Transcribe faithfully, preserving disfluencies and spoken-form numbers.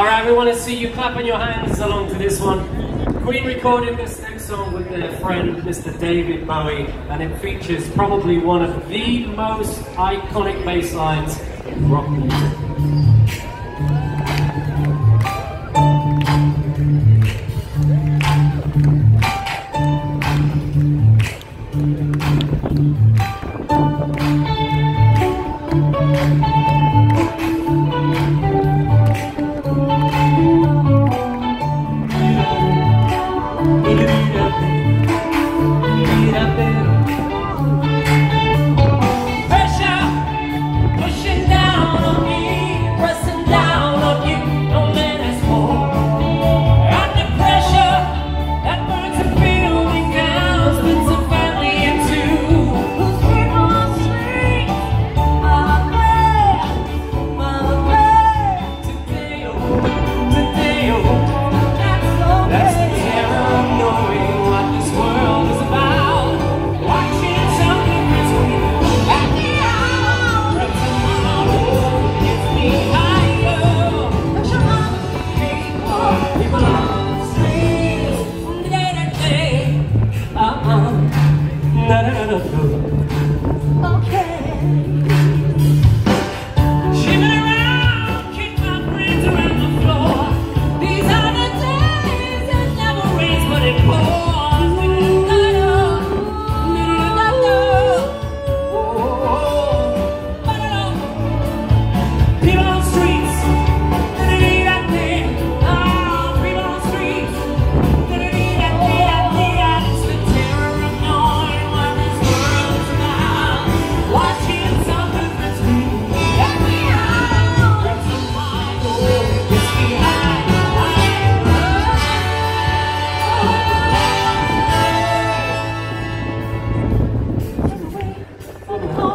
Alright, we want to see you clapping your hands along to this one. Queen recorded this next song with their friend Mister David Bowie, and it features probably one of the most iconic bass lines in rock music. Oh,